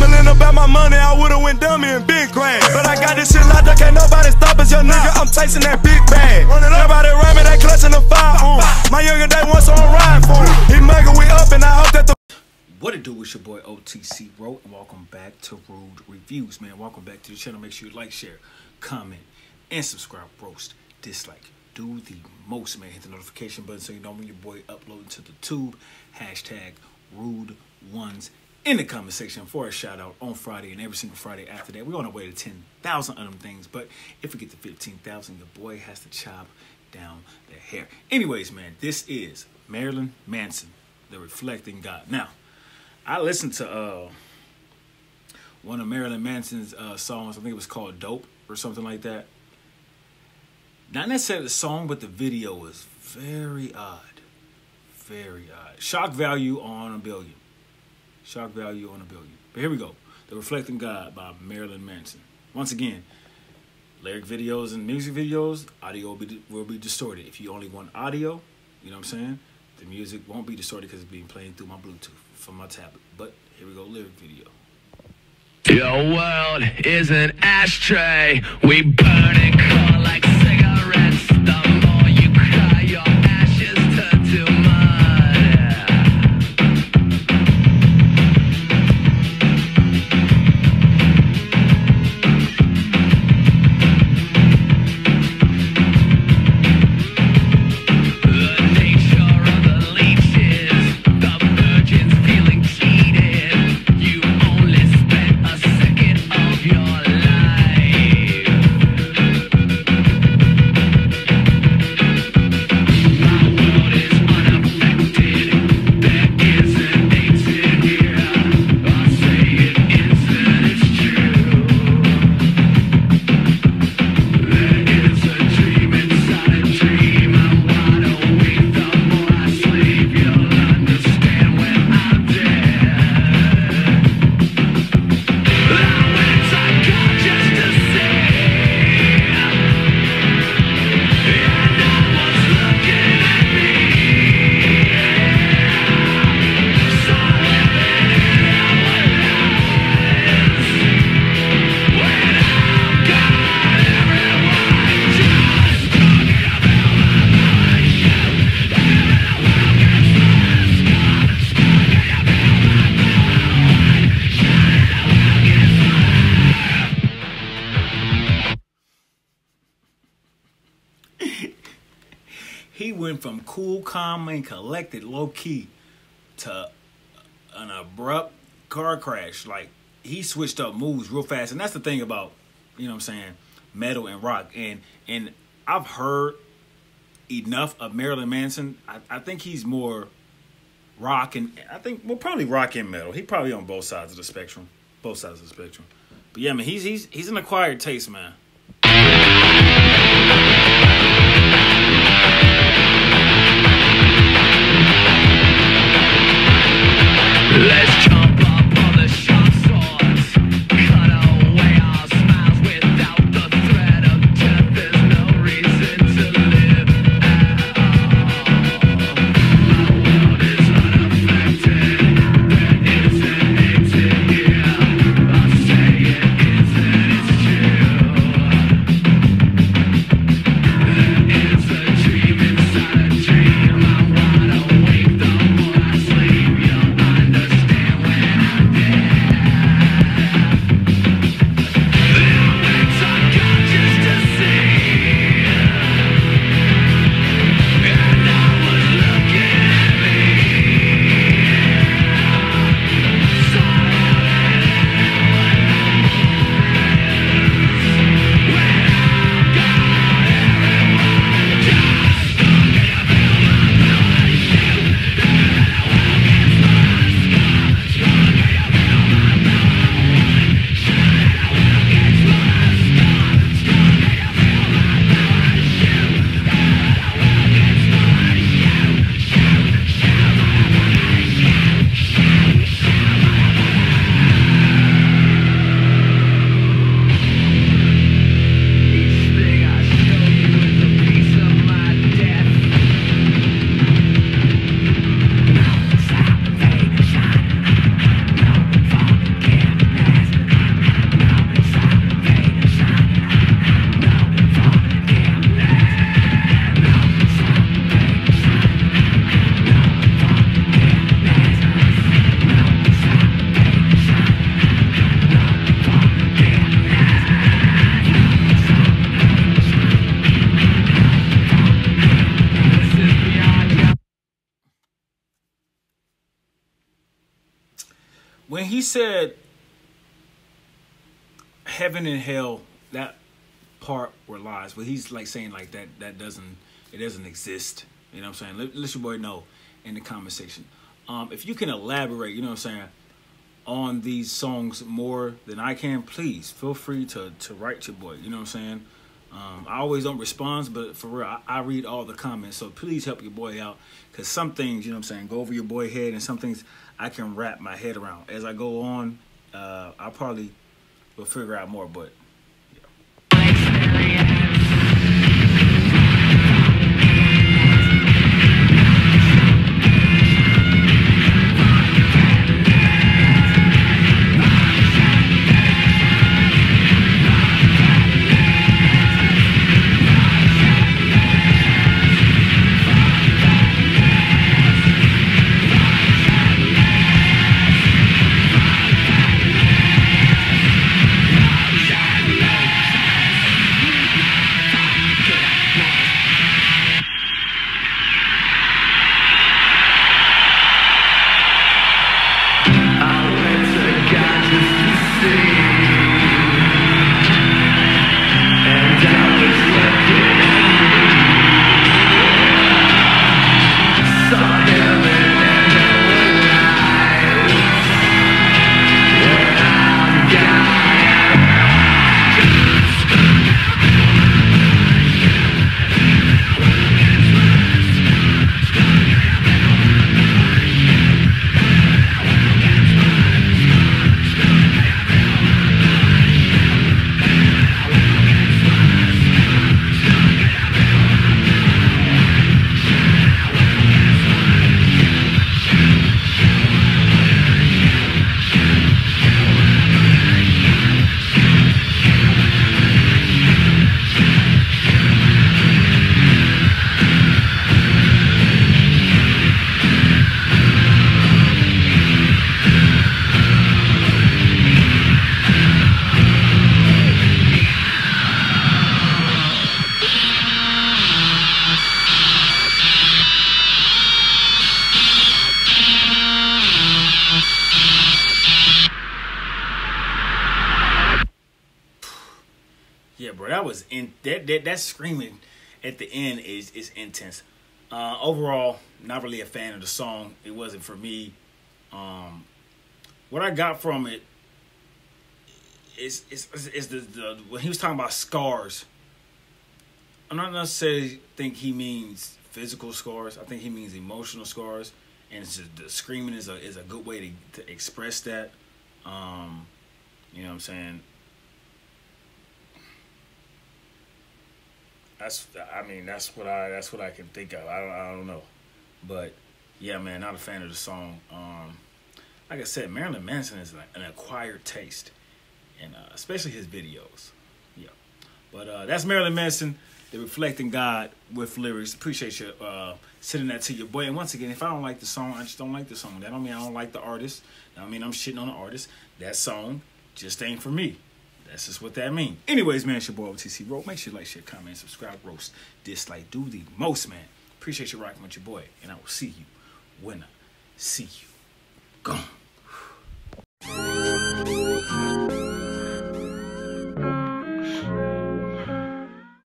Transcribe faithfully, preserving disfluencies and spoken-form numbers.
Feeling about my money, I would've went dummy and been grand. But I got this shit locked up, can't nobody stop us, young nigga. I'm chasing that big bag. Nobody around me, they clutching the fire on. My younger day once on ride for him. He mugging we up, and I hope that the. What it do? It's your boy O T C Ro, and welcome back to Rude Reviews, man. Welcome back to the channel. Make sure you like, share, comment, and subscribe. Roast, dislike, do the most, man. Hit the notification button so you know when your boy uploading to the tube. Hashtag Rude Ones in the comment section for a shout out on Friday and every single Friday after that. We're on our way to ten thousand of them things, but if we get to fifteen thousand, your boy has to chop down the hair. Anyways, man, this is Marilyn Manson, the Reflecting God. Now, I listened to uh, one of Marilyn Manson's uh, songs. I think it was called Dope or something like that. Not necessarily the song, but the video was very odd. Very odd. Shock value on a billion. Shock value on a billion. But here we go. The Reflecting God by Marilyn Manson. Once again, lyric videos and music videos, audio will be, will be distorted. If you only want audio, you know what I'm saying? The music won't be distorted because it's being played through my Bluetooth from my tablet. But here we go, lyric video. Your world is an ashtray. We burn and crawl like cigarettes. The more you cry, your ashes turn to mud. He went from cool, calm, and collected, low-key, to an abrupt car crash. Like, he switched up moves real fast. And that's the thing about, you know what I'm saying, metal and rock. And and I've heard enough of Marilyn Manson. I, I think he's more rock and, I think, well, probably rock and metal. He probably on both sides of the spectrum. Both sides of the spectrum. But yeah, man, he's, he's, he's an acquired taste, man. Let's jump up on the sharp swords, cut away our smiles without the threat of death. There's no reason to live at all. My world is unaffected. There isn't hate here. I say it isn't, it's true. he said heaven and hell, that part were lies, but he's like saying like that that doesn't it doesn't exist. You know what I'm saying? Let, let your boy know in the comment section. Um, if you can elaborate, you know what I'm saying, on these songs more than I can, please feel free to to write your boy. You know what I'm saying? Um, I always don't respond, but for real, I, I read all the comments. So please help your boy out, because some things, you know what I'm saying, go over your boy head, and some things I can wrap my head around. As I go on, uh, I probably will figure out more, but yeah, bro, that was in that that, that screaming at the end is is intense. Uh, overall, not really a fan of the song. It wasn't for me. Um, what I got from it is is is, is the, the when he was talking about scars. I'm not necessarily think he means physical scars. I think he means emotional scars, and it's just, the screaming is a is a good way to, to express that. Um, you know what I'm saying? That's, I mean, that's what I, that's what I can think of. I don't, I don't know, but yeah, man, not a fan of the song. Um, like I said, Marilyn Manson is an acquired taste, and uh, especially his videos. Yeah, but uh, that's Marilyn Manson, the Reflecting God with lyrics. Appreciate you uh, sending that to your boy. And once again, if I don't like the song, I just don't like the song. That don't mean I don't like the artist. That don't mean I'm shitting on the artist. That song just ain't for me. That's just what that means. Anyways, man, it's your boy O T C Road. Make sure you like, share, comment, subscribe, roast, dislike, do the most, man. Appreciate you rocking with your boy, and I will see you when I see you. Gone.